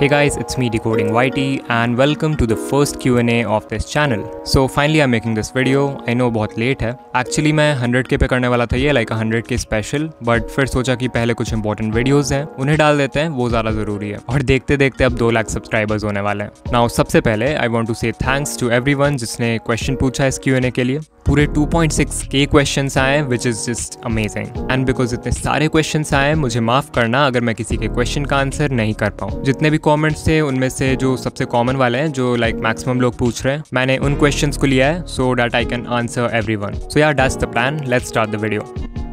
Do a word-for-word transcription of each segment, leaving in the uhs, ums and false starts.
Hey guys, it's me Decoding Y T and welcome to the first Q and A of this channel. So finally I'm making this video. I know बहुत late है. Actually मैं hundred के पे करने वाला था ये like a hundred के स्पेशल, बट फिर सोचा कि पहले कुछ इंपॉर्टेंट वीडियोस हैं उन्हें डाल देते हैं, वो ज़्यादा ज़रूरी है. और देखते देखते अब दो लाख सब्सक्राइबर्स होने वाले हैं. नाउ सबसे पहले I want to say thanks to everyone जिसने क्वेश्चन पूछा इस क्यू एन ए के लिए. पूरे टू पॉइंट सिक्स के क्वेश्चंस आए which is just amazing. And because इतने सारे क्वेश्चंस आए मुझे माफ़ करना अगर मैं किसी के क्वेश्चन का आंसर नहीं कर पाऊँ. जितने भी कमेंट्स थे उनमें से जो सबसे कॉमन वाले हैं जो लाइक मैक्सिमम लोग पूछ रहे हैं, मैंने उन क्वेश्चंस को लिया है so that I can answer everyone. So यार that's the plan. Let's start the video.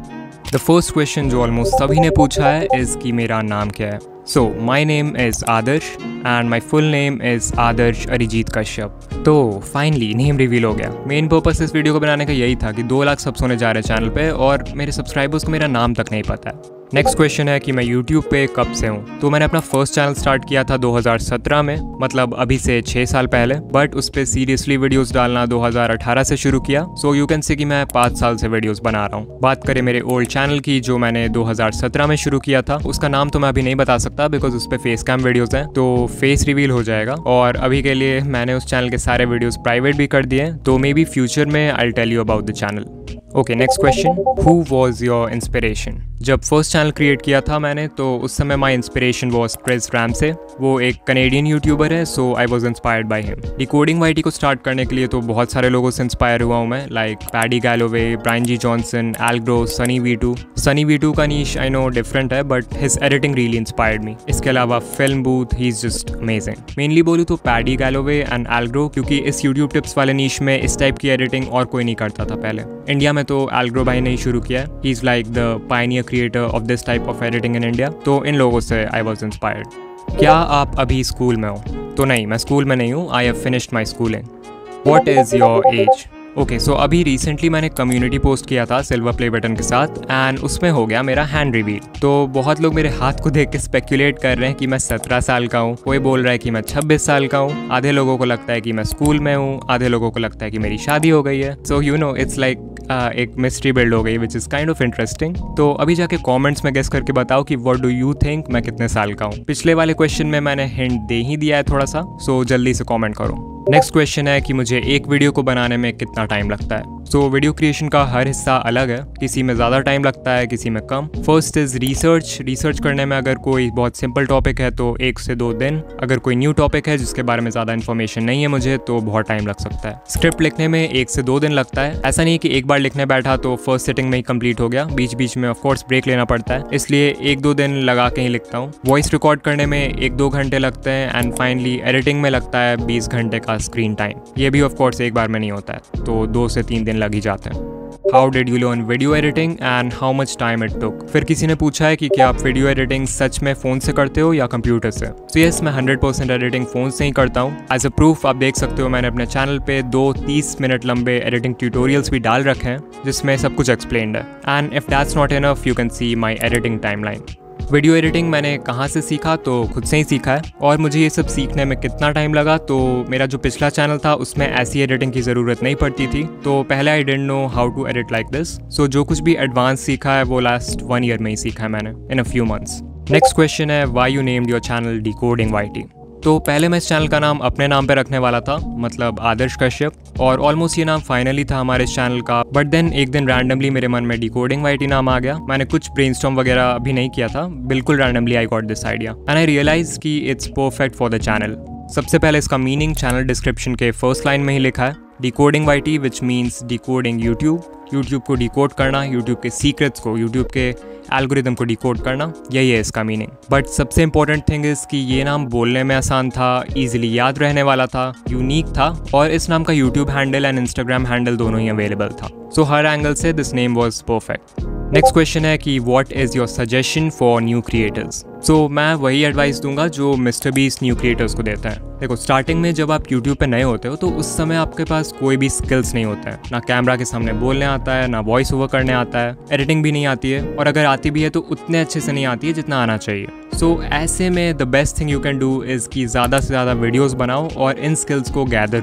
The first question जो ऑलमोस्ट सभी ने पूछा है इज़ कि मेरा नाम क्या है. So my name is Adarsh and my full name is Adarsh Arijit Kashyap. तो फाइनली नेम रिवील हो गया. मेन पर्पस इस वीडियो को बनाने का यही था कि दो लाख सब्स होने जा रहे हैं चैनल पे और मेरे सब्सक्राइबर्स को मेरा नाम तक नहीं पता है. नेक्स्ट क्वेश्चन है कि मैं यूट्यूब पे कब से हूँ. तो मैंने अपना फर्स्ट चैनल स्टार्ट किया था दो हज़ार सत्रह में, मतलब अभी से छः साल पहले, बट उस पर सीरियसली वीडियोस डालना दो हज़ार अठारह से शुरू किया. सो यू कैन से कि मैं पाँच साल से वीडियोस बना रहा हूँ. बात करें मेरे ओल्ड चैनल की जो मैंने दो हज़ार सत्रह में शुरू किया था, उसका नाम तो मैं अभी नहीं बता सकता बिकॉज उस पर फेस कैम वीडियोज़ हैं तो फेस रिवील हो जाएगा. और अभी के लिए मैंने उस चैनल के सारे वीडियोज़ प्राइवेट भी कर दिए, तो मे बी फ्यूचर में I tell you about the channel. Okay, next question. Who was your inspiration. जब फर्स्ट चैनल क्रिएट किया था मैंने तो उस समय my inspiration was Chris Ramsay. वो एक कनेडियन यूट्यूबर है, so I was inspired by him. Decoding Y T को स्टार्ट करने के लिए तो बहुत सारे लोगों से इंस्पायर हुआ हूँ मैं, like Paddy Galloway, Brian G Johnson, L Grow, Sunny V two. Sunny V two का नीश आई नो डिफरेंट है but his editing really inspired me. इसके अलावा film booth, he is just amazing. Mainly बोलूँ तो Paddy Galloway and L Grow, क्योंकि इस YouTube tips वाले नीश में इस टाइप की एडिटिंग और कोई नहीं करता था पहले. इंडिया में तो एल ग्रो भाई ने ही शुरू किया. He is like the pioneer creator of this type of editing in India. तो इन लोगों से आई वॉज इंस्पायर्ड. क्या आप अभी स्कूल में हो. तो नहीं, मैं स्कूल में नहीं हूँ. I have finished my schooling. What is your age. Okay, so अभी रिसेंटली मैंने कम्युनिटी पोस्ट किया था सिल्वर प्ले बटन के साथ एंड उसमें हो गया मेरा हैंड रिवील. तो बहुत लोग मेरे हाथ को देख के स्पेक्यूलेट कर रहे हैं कि मैं सत्रह साल का हूँ, कोई बोल रहा है कि मैं छब्बीस साल का हूँ, आधे लोगों को लगता है कि मैं स्कूल में हूँ, आधे लोगों को लगता है कि मेरी शादी हो गई है. So you know it's like एक मिस्ट्री बिल्ड हो गई which is kind of interesting. तो अभी जाके कमेंट्स में गेस करके बताओ कि व्हाट डू यू थिंक मैं कितने साल का हूँ. पिछले वाले क्वेश्चन में मैंने हिंट दे ही दिया है थोड़ा सा, सो जल्दी से कमेंट करो. नेक्स्ट क्वेश्चन है कि मुझे एक वीडियो को बनाने में कितना टाइम लगता है. सो so, वीडियो क्रिएशन का हर हिस्सा अलग है, किसी में ज़्यादा टाइम लगता है, किसी में कम. First is research. रिसर्च करने में अगर कोई बहुत सिंपल टॉपिक है तो एक से दो दिन. अगर कोई न्यू टॉपिक है जिसके बारे में ज़्यादा इन्फॉर्मेशन नहीं है मुझे तो बहुत टाइम लग सकता है. स्क्रिप्ट लिखने में एक से दो दिन लगता है. ऐसा नहीं कि एक बार लिखने बैठा तो फर्स्ट सिटिंग में ही कंप्लीट हो गया, बीच बीच में ऑफकोर्स ब्रेक लेना पड़ता है, इसलिए एक दो दिन लगा के ही लिखता हूँ. वॉइस रिकॉर्ड करने में एक दो घंटे लगते हैं एंड फाइनली एडिटिंग में लगता है बीस घंटे का स्क्रीन टाइम. ये भी ऑफकोर्स एक बार में नहीं होता है, तो दो से तीन दिन लग ही जाते हैं. How did you learn video editing and how much time it took. फिर किसी ने पूछा है कि क्या आप वीडियो एडिटिंग सच में फ़ोन से करते हो या कंप्यूटर से. तो यस, मैं हंड्रेड परसेंट एडिटिंग फ़ोन से ही करता हूँ. एज अ प्रूफ आप देख सकते हो मैंने अपने चैनल पे दो तीस मिनट लंबे एडिटिंग ट्यूटोरियल्स भी डाल रखे हैं जिसमें सब कुछ एक्सप्लेन्ड है. And if that's not enough you can see my editing timeline. Video editing मैंने कहाँ से सीखा, तो खुद से ही सीखा है. और मुझे ये सब सीखने में कितना टाइम लगा, तो मेरा जो पिछला चैनल था उसमें ऐसी एडिटिंग की ज़रूरत नहीं पड़ती थी, तो पहले I didn't know how to edit like this. So जो कुछ भी एडवांस सीखा है वो लास्ट वन ईयर में ही सीखा है मैंने, in a few months. Next question है why you named your channel decoding Y T. तो पहले मैं इस चैनल का नाम अपने नाम पे रखने वाला था, मतलब आदर्श कश्यप, और ऑलमोस्ट ये नाम फाइनली था हमारे इस चैनल का. बट देन एक दिन रैंडमली मेरे मन में डिकोडिंग वाई टी नाम आ गया. मैंने कुछ ब्रेनस्टॉर्म वगैरह अभी नहीं किया था, बिल्कुल randomly I got this idea and I realise कि it's perfect for the channel. सबसे पहले इसका मीनिंग चैनल डिस्क्रिप्शन के फर्स्ट लाइन में ही लिखा है, decoding Y T which means decoding YouTube. YouTube को डिकोड करना, यूट्यूब के सीक्रेट्स को, यूट्यूब के एल्गोरिदम को डिकोड करना, यही है इसका मीनिंग. बट सबसे इंपॉर्टेंट थिंग इज़ कि ये नाम बोलने में आसान था, ईजिली याद रहने वाला था, यूनिक था, और इस नाम का YouTube handle and Instagram handle दोनों ही अवेलेबल था. सो हर एंगल से this name was perfect. Next question है कि what is your suggestion for new creators. So मैं वही एडवाइस दूंगा जो मिस्टर बीस्ट न्यू क्रिएटर्स को देता है. देखो, स्टार्टिंग में जब आप यूट्यूब पे नए होते हो तो उस समय आपके पास कोई भी स्किल्स नहीं होता है. ना कैमरा के सामने बोलने आता है, ना वॉइस ओवर करने आता है, एडिटिंग भी नहीं आती है, और अगर आती भी है तो उतने अच्छे से नहीं आती है जितना आना चाहिए. सो so, ऐसे में the best thing you can do is कि ज़्यादा से ज़्यादा वीडियोज़ बनाओ और इन स्किल्स को गैदर करो.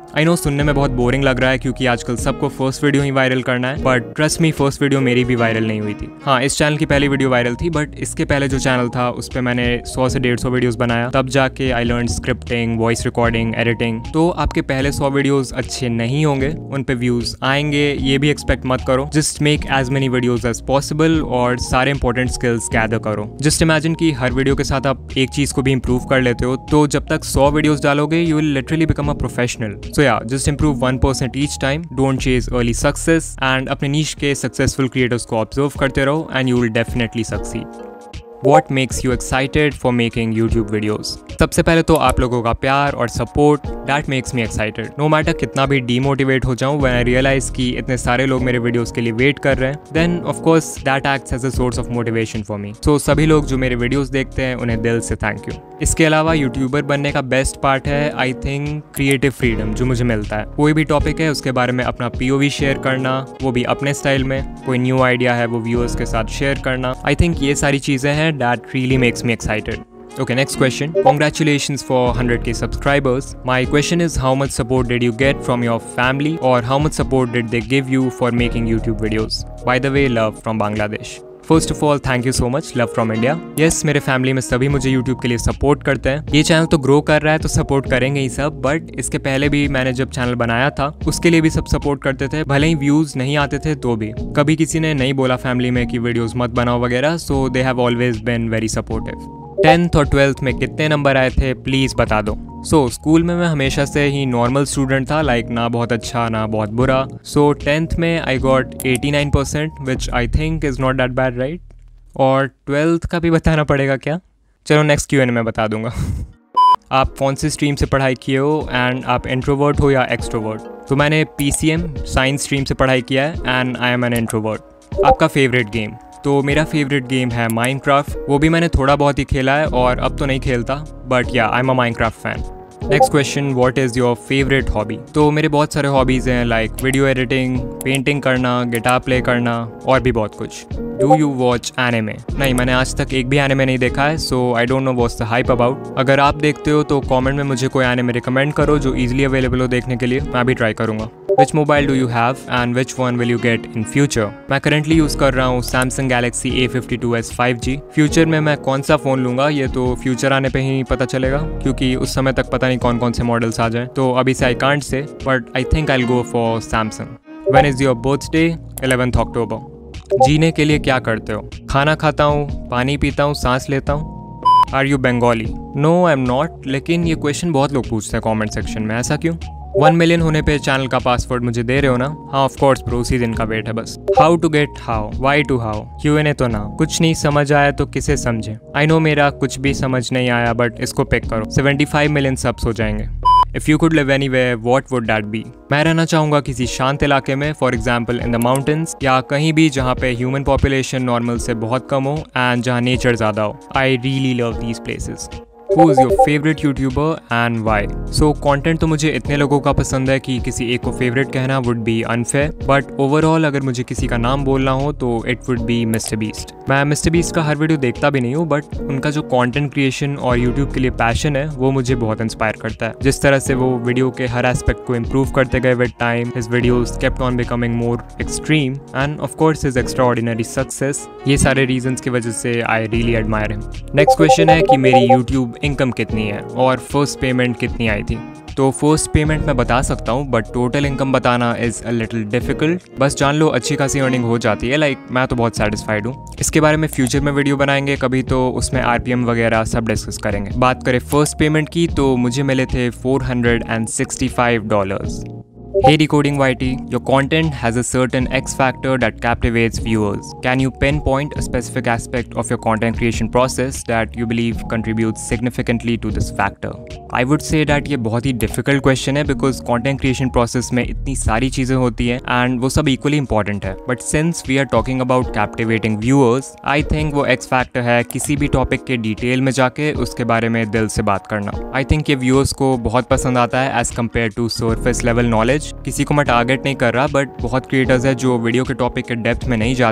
आई नो सुनने में बहुत बोरिंग लग रहा है क्योंकि आजकल सबको फर्स्ट वीडियो ही वायरल करना है, but trust me first video मेरी भी वायरल नहीं हुई थी। हाँ, इस चैनल की पहली वीडियो वायरल थी, बट इसके पहले जो चैनल था उस पर मैंने सौ से डेढ़ सौ वीडियोस बनाया, तब जाके I learn scripting, voice recording, editing. तो आपके पहले सौ वीडियोस अच्छे नहीं होंगे, उन पे व्यूज आएंगे ये भी एक्सपेक्ट मत करो। Just make as many videos as possible और सारे इंपॉर्टेंट स्किल्स गैदर करो। जस्ट इमेजिन कि हर वीडियो के साथ आप एक चीज को भी इंप्रूव कर लेते हो, तो जब तक सौ वीडियोस डालोगे you will literally become a professional. So yeah just improve one percent each time, don't chase early success and अपने नीश के सक्सेसफुल क्रिएटर्स को ऑब्जर्व करते रहो and you will definitely succeed. What makes you excited for making YouTube videos? सबसे पहले तो आप लोगों का प्यार और support, that makes me excited. No matter कितना भी demotivate हो जाऊँ, when I realize कि इतने सारे लोग मेरे videos के लिए wait कर रहे हैं, then of course that acts as a source of motivation for me. So सभी लोग जो मेरे videos देखते हैं उन्हें दिल से thank you. इसके अलावा यूट्यूबर बनने का बेस्ट पार्ट है आई थिंक क्रिएटिव फ्रीडम जो मुझे मिलता है। कोई भी टॉपिक है उसके बारे में अपना पीओवी शेयर करना, वो भी अपने स्टाइल में। कोई न्यू आइडिया है वो व्यूअर्स के साथ शेयर करना। आई थिंक ये सारी चीज़ें हैं that really makes me excited. Okay, next question. Congratulations for one hundred K subscribers. My question is, how much support did you get from your family, or how much support did they give you for making YouTube videos? By the way, love from Bangladesh. First of all thank you so much, love from India. Yes, मेरे family में सभी मुझे YouTube के लिए support करते हैं। ये channel तो ग्रो कर रहा है तो सपोर्ट करेंगे ही सब, बट इसके पहले भी मैंने जब चैनल बनाया था उसके लिए भी सब सपोर्ट करते थे, भले ही व्यूज नहीं आते थे तो भी। कभी किसी ने नहीं बोला फैमिली में कि वीडियोस मत बनाओ वगैरह, so they have always been very supportive. Tenth और ट्वेल्थ में कितने नंबर आए थे प्लीज़ बता दो। सो so, स्कूल में मैं हमेशा से ही नॉर्मल स्टूडेंट था, लाइक ना बहुत अच्छा ना बहुत बुरा। सो टेंथ में I got eighty nine percent which I think is not that bad, right? और ट्वेल्थ का भी बताना पड़ेगा क्या? चलो नेक्स्ट क्यू एन में बता दूंगा। आप कौन सी स्ट्रीम से पढ़ाई किए हो एंड आप इंट्रोवर्ट हो या एक्सट्रोवर्ट? तो मैंने पीसीएम साइंस स्ट्रीम से पढ़ाई किया है and I am an introvert. आपका फेवरेट गेम? तो मेरा फेवरेट गेम है माइनक्राफ्ट। वो भी मैंने थोड़ा बहुत ही खेला है और अब तो नहीं खेलता, but yeah I am a Minecraft fan. Next question, what is your favourite hobby? तो मेरे बहुत सारे हॉबीज़ हैं, लाइक वीडियो एडिटिंग, पेंटिंग करना, गिटार प्ले करना और भी बहुत कुछ। Do you watch anime? नहीं, मैंने आज तक एक भी एनिमे नहीं देखा है, so I don't know what's the hype about. अगर आप देखते हो तो कमेंट में मुझे कोई एनिमे रिकमेंड करो जो इजीली अवेलेबल हो देखने के लिए, मैं भी ट्राई करूँगा। Which mobile do you have and which one will you get in future? मैं करंटली यूज़ कर रहा हूँ Samsung Galaxy A fifty two S five G. Future में मैं कौन सा फ़ोन लूँगा ये तो फ्यूचर आने पे ही पता चलेगा, क्योंकि उस समय तक पता नहीं कौन कौन से मॉडल्स आ जाएं, तो अभी से I can't say, but I think I will go for Samsung। When is your birthday? Eleventh October. जीने के लिए क्या करते हो? खाना खाता हूँ, पानी पीता हूँ, सांस लेता हूँ। Are you Bengali? No I am not, लेकिन ये क्वेश्चन बहुत लोग पूछते हैं कमेंट सेक्शन में, ऐसा क्यों? वन मिलियन होने पे चैनल का पासवर्ड मुझे दे रहे हो ना? हाँ ऑफ कोर्स ब्रो, उसी दिन का वेट है बस। How to get how, Y to how, Q N A तो ना। कुछ नहीं समझ आया तो किसे समझे? आई नो मेरा कुछ भी समझ नहीं आया, बट इसको पिक करो, सेवेंटी फाइव मिलियन सब्स हो जाएंगे। If you could live anywhere what would that be? मैं रहना चाहूँगा किसी शांत इलाके में, for example in the mountains, या कहीं भी जहाँ पे ह्यूमन पॉपुलेशन नॉर्मल से बहुत कम हो एंड जहाँ नेचर ज़्यादा हो। I really love these places. Who is your favorite YouTuber and why? So content तो मुझे इतने लोगों का पसंद है कि किसी एक को फेवरेट कहना would be unfair, but overall अगर मुझे किसी का नाम बोलना हो तो it would be Mr Beast. मैं मिस्टर बीस्ट का हर वीडियो देखता भी नहीं हूँ, बट उनका जो कंटेंट क्रिएशन और यूट्यूब के लिए पैशन है वो मुझे बहुत इंस्पायर करता है। जिस तरह से वो वीडियो के हर एस्पेक्ट को इम्प्रूव करते गए with time, his videos kept on becoming more extreme and of course his extraordinary success, ये सारे रीजंस की वजह से I really admire him. Next question है कि मेरी यूट्यूब इनकम कितनी है और फर्स्ट पेमेंट कितनी आई थी? तो फर्स्ट पेमेंट मैं बता सकता हूँ, बट टोटल इनकम बताना इज़ अ लिटिल डिफिकल्ट। बस जान लो अच्छी खासी अर्निंग हो जाती है, लाइक मैं तो बहुत सेटिस्फाइड हूँ। इसके बारे में फ्यूचर में वीडियो बनाएंगे कभी, तो उसमें आरपीएम वगैरह सब डिस्कस करेंगे। बात करें फर्स्ट पेमेंट की तो मुझे मिले थे four hundred sixty five dollars. Hey Decoding Y T, your content has a certain X factor that captivates viewers. Can you pinpoint a specific aspect of your content creation process that you believe contributes significantly to this factor? I would say that ये बहुत ही difficult question है because content creation process में इतनी सारी चीज़ें होती हैं and वो सब equally important है. But since we are talking about captivating viewers, I think वो X factor है किसी भी topic के detail में जाके उसके बारे में दिल से बात करना। I think ये viewers को बहुत पसंद आता है as compared to surface level knowledge। किसी को मैं टारगेट नहीं कर रहा, बट बहुत क्रिएटर्स हैं जो वीडियो के टॉपिक के डेप्थ में नहीं जाते हैं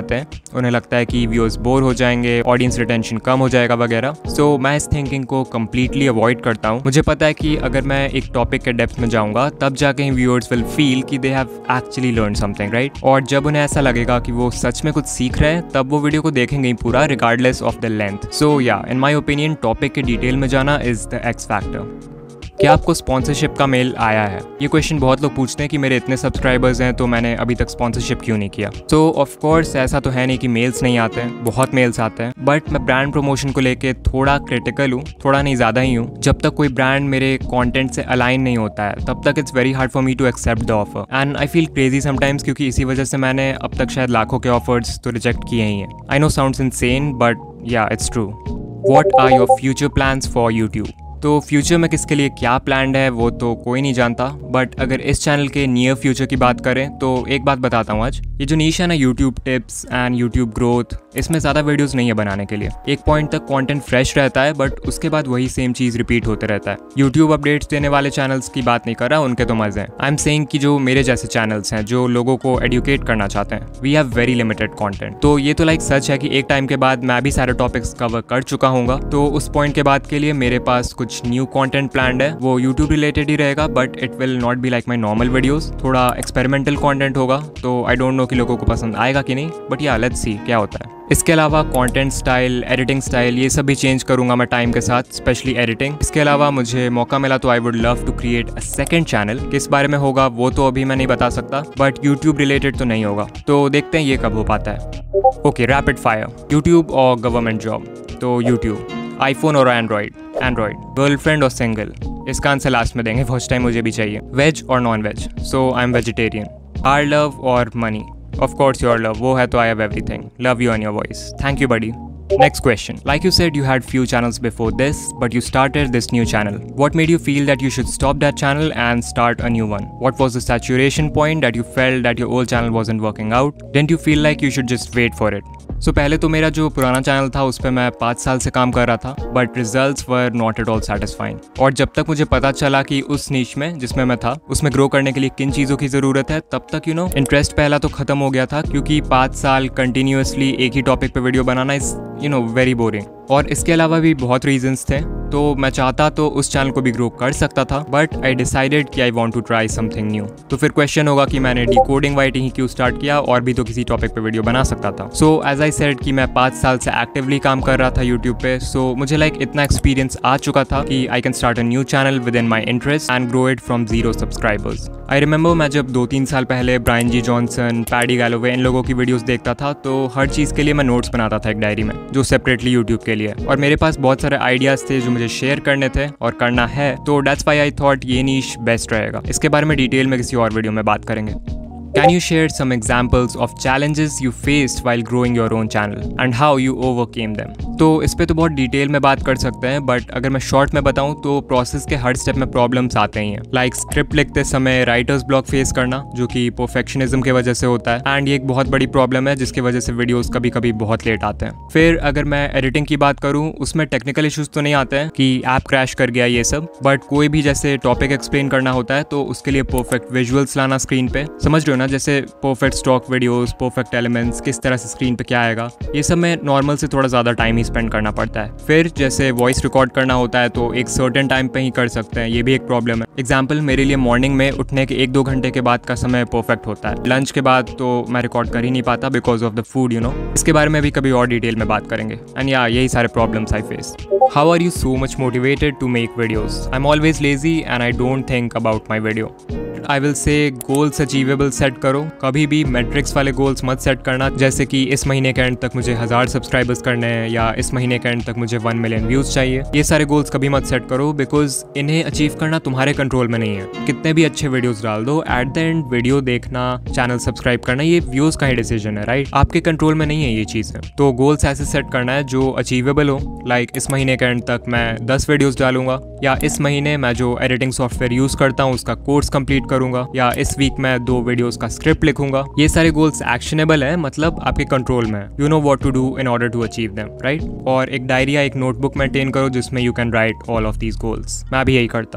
उन्हें लगता है कि व्यूअर्स बोर हो जाएंगे, ऑडियंस रिटेंशन कम हो जाएगा वगैरह। सो so, मैं इस थिंकिंग को कम्प्लीटली अवॉइड करता हूँ। मुझे पता है कि अगर मैं एक टॉपिक के डेप्थ में जाऊँगा तब जाके व्यूअर्स विल फील कि they have actually learn something, right. और जब उन्हें ऐसा लगेगा कि वो सच में कुछ सीख रहे हैं तब वो वीडियो को देखेंगे पूरा, regardless of the length. So yeah in my opinion topic के डिटेल में जाना इज द एक्स फैक्टर। क्या आपको स्पॉन्सरशिप का मेल आया है? ये क्वेश्चन बहुत लोग पूछते हैं कि मेरे इतने सब्सक्राइबर्स हैं तो मैंने अभी तक स्पॉन्सरशिप क्यों नहीं किया। सो ऑफ कोर्स ऐसा तो है नहीं कि मेल्स नहीं आते हैं, बहुत मेल्स आते हैं, बट मैं ब्रांड प्रमोशन को लेके थोड़ा क्रिटिकल हूँ, थोड़ा नहीं ज़्यादा ही हूँ। जब तक कोई ब्रांड मेरे कॉन्टेंट से अलाइन नहीं होता है तब तक it's very hard for me to accept the offer, and I feel crazy sometimes, क्योंकि इसी वजह से मैंने अब तक शायद लाखों के ऑफर्स तो रिजेक्ट किए ही हैं। I know sounds insane but yeah it's true. What are your future plans for YouTube? तो फ्यूचर में किसके लिए क्या प्लान है वो तो कोई नहीं जानता, बट अगर इस चैनल के नियर फ्यूचर की बात करें तो एक बात बताता हूँ आज, ये जो नीश है ना YouTube tips and YouTube growth, इसमें ज़्यादा वीडियोस नहीं है बनाने के लिए। एक पॉइंट तक कंटेंट फ्रेश रहता है बट उसके बाद वही सेम चीज़ रिपीट होते रहता है। यूट्यूब अपडेट्स देने वाले चैनल्स की बात नहीं कर रहा, उनके तो मज़े हैं। आई एम सेइंग कि जो मेरे जैसे चैनल्स हैं जो लोगों को एडुकेट करना चाहते हैं, we have very limited content. तो ये तो लाइक सच है कि एक टाइम के बाद मैं भी सारे टॉपिक्स कवर कर चुका हूँगा, तो उस पॉइंट के बाद के लिए मेरे पास कुछ न्यू कॉन्टेंट प्लान्ड है। वो यूट्यूब रिलेटेड ही रहेगा but it will not be like my normal videos, थोड़ा एक्सपेरिमेंटल कंटेंट होगा। तो आई डोंट नो कि लोगों को पसंद आएगा कि नहीं, बट या लेट्स सी क्या होता है। इसके अलावा कंटेंट स्टाइल, एडिटिंग स्टाइल, ये सब भी चेंज करूंगा मैं टाइम के साथ, स्पेशली एडिटिंग। इसके अलावा मुझे मौका मिला तो I would love to create a second channel. किस बारे में होगा वो तो अभी मैं नहीं बता सकता, बट यूट्यूब रिलेटेड तो नहीं होगा, तो देखते हैं ये कब हो पाता है। ओके, रैपिड फायर, यूट्यूब और गवर्नमेंट जॉब? तो यूट्यूब। आईफोन और एंड्रॉइड? एंड्रॉइड। गर्लफ्रेंड और सिंगल? इसका आंसर लास्ट में देंगे, फर्स्ट टाइम मुझे भी चाहिए। वेज और non veg? So I am vegetarian. आर लव और money? Of course your love, वो है तो I have everything. Love you on your voice. Thank you buddy. Next question. Like you said, you had few channels before this, but you started this new channel. What made you feel that you should stop that channel and start a new one? What was the saturation point that you felt that your old channel wasn't working out? Didn't you feel like you should just wait for it? So पहले तो मेरा जो पुराना channel था उस पर मैं पाँच साल से काम कर रहा था, but results were not at all satisfying. और जब तक मुझे पता चला कि उस नीश में जिसमें मैं था उसमें ग्रो करने के लिए किन चीज़ों की ज़रूरत है, तब तक यू नो इंटरेस्ट पहला तो ख़त्म हो गया था, क्योंकि पाँच साल कंटिन्यूसली एक ही टॉपिक पे वीडियो बनाना इस यू नो वेरी बोरिंग। और इसके अलावा भी बहुत रीजंस थे, तो मैं चाहता तो उस चैनल को भी ग्रो कर सकता था, बट आई डिसाइडेड कि I want to try something new. तो फिर क्वेश्चन होगा कि मैंने डिकोडिंग वाइटिंग ही क्यों स्टार्ट किया, और भी तो किसी टॉपिक पे वीडियो बना सकता था। सो एज आई सेड कि मैं पाँच साल से एक्टिवली काम कर रहा था यूट्यूब पे, सो मुझे लाइक like, इतना एक्सपीरियंस आ चुका था कि I can start a new channel within my interest and grow it from zero subscribers. I remember मैं जब दो तीन साल पहले Brian G Johnson, Paddy Galloway, इन लोगों की वीडियोस देखता था, तो हर चीज़ के लिए मैं नोट्स बनाता था एक डायरी में, जो सेपरेटली यूट्यूब के लिए। और मेरे पास बहुत सारे आइडियाज़ थे जो मुझे शेयर करने थे और करना है, तो दैट्स व्हाई आई थॉट ये नीश बेस्ट रहेगा। इसके बारे में डिटेल में किसी और वीडियो में बात करेंगे। Can you share some examples of challenges you faced while growing your own channel and how you overcame them? तो इस पे तो बहुत डिटेल में बात कर सकते हैं, बट अगर मैं शॉर्ट में बताऊं तो प्रोसेस के हर स्टेप में प्रॉब्लम्स आते ही हैं। लाइक स्क्रिप्ट लिखते समय राइटर्स ब्लॉक फेस करना, जो कि परफेक्शनिज्म की वजह से होता है, एंड ये एक बहुत बड़ी प्रॉब्लम है जिसकी वजह से वीडियोस कभी कभी बहुत लेट आते हैं। फिर अगर मैं एडिटिंग की बात करूँ, उसमें टेक्निकल इशूज़ तो नहीं आते हैं कि ऐप क्रैश कर गया ये सब, बट कोई भी जैसे टॉपिक एक्सप्लेन करना होता है तो उसके लिए परफेक्ट विजुअल्स लाना स्क्रीन पे, समझ रहे हो ना, जैसे perfect stock videos, perfect elements, किस तरह से स्क्रीन पे क्या आएगा, ये सब में नॉर्मल से थोड़ा ज़्यादा टाइम ही स्पेंड करना पड़ता है। फिर जैसे वॉइस रिकॉर्ड करना होता है तो एक सर्टेन टाइम पे ही कर सकते हैं, ये भी एक प्रॉब्लम है। एग्जाम्पल, मेरे लिए मॉर्निंग में उठने के एक दो घंटे के बाद का समय परफेक्ट होता है, लंच के बाद तो मैं रिकॉर्ड कर ही नहीं पाता because of the food, you know. इसके बारे में भी कभी और डिटेल में बात करेंगे। एंड या यही सारे problems I face. How are you so much motivated to make videos? I am always lazy and I don't think about my video. I will say goals achievable set करो, कभी भी matrix वाले goals मत set करना, जैसे कि इस महीने के एंड तक मुझे हज़ार सब्सक्राइबर्स करने हैं या इस महीने के एंड तक मुझे वन मिलियन व्यूज़ चाहिए। ये सारे गोल्स कभी मत सेट करो, बिकॉज इन्हें अचीव करना तुम्हारे कंट्रोल में नहीं है। कितने भी अच्छे वीडियोस डाल दो, एट द एंड वीडियो देखना, चैनल सब्सक्राइब करना, ये व्यूज़ का ही डिसीजन है, राइट? आपके कंट्रोल में नहीं है ये चीज़ें। तो गोल्स ऐसे सेट करना है जो अचीवेबल हो, लाइक इस महीने के एंड तक मैं दस वीडियोज़ डालूंगा, या इस महीने मैं जो एडिटिंग सॉफ्टवेयर यूज़ करता हूँ उसका कोर्स कंप्लीट करूंगा, या इस वीक मैं दो वीडियोस का स्क्रिप्ट लिखूंगा। ये सारे गोल्स एक्शनेबल है, मतलब आपके कंट्रोल में है। You know what to do in order to achieve them, right? और एक डायरी या एक नोटबुक मेंटेन करो जिसमें you can write all of these goals. मैं भी यही करता हूँ।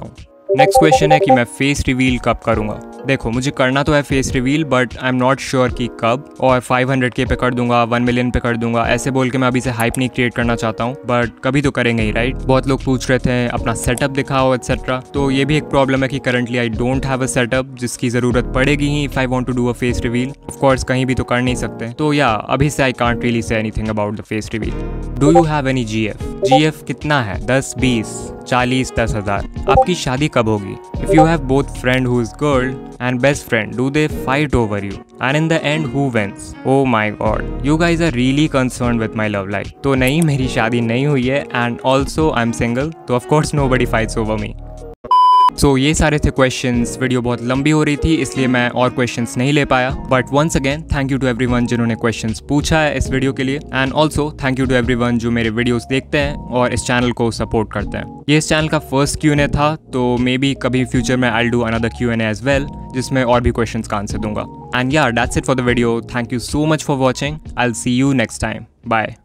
नेक्स्ट क्वेश्चन है कि मैं फेस रिवील कब करूँगा। देखो, मुझे करना तो है face reveal, but I am not sure कि कब, और फाइव हंड्रेड के पे कर दूंगा, वन मिलियन पे कर दूंगा, ऐसे बोल के मैं अभी से हाइप नहीं क्रिएट करना चाहता हूँ, बट कभी तो करेंगे ही, राइट। बहुत लोग पूछ रहे थे अपना सेटअप दिखाओ एक्सेट्रा, तो ये भी एक प्रॉब्लम है कि currently I don't have a setup जिसकी ज़रूरत पड़ेगी ही if I want to do a face reveal. Of course कहीं भी तो कर नहीं सकते, तो या अभी से I can't really say anything about the face reveal. Do you have any G F? G F कितना है? दस, बीस, चालीस, दस हज़ार? आपकी शादी कब होगी? If you have both friend who is girl and best friend, do they fight over you? And in the end, who wins? Oh my god, you guys are really concerned with my love life. तो नहीं, मेरी शादी नहीं हुई है, and also I'm single, तो of course nobody fights over me. So so, ये सारे थे क्वेश्चंस। वीडियो बहुत लंबी हो रही थी इसलिए मैं और क्वेश्चंस नहीं ले पाया, but once again thank you to everyone जिन्होंने क्वेश्चंस पूछा है इस वीडियो के लिए, and also thank you to everyone जो मेरे वीडियोस देखते हैं और इस चैनल को सपोर्ट करते हैं। ये इस चैनल का फर्स्ट क्यू एन ए था, तो मे बी कभी फ्यूचर में I will do another Q N A as well, जिसमें और भी क्वेश्चंस का आंसर दूंगा। And yeah that's it for the video. Thank you so much for watching. I will see you next time. Bye.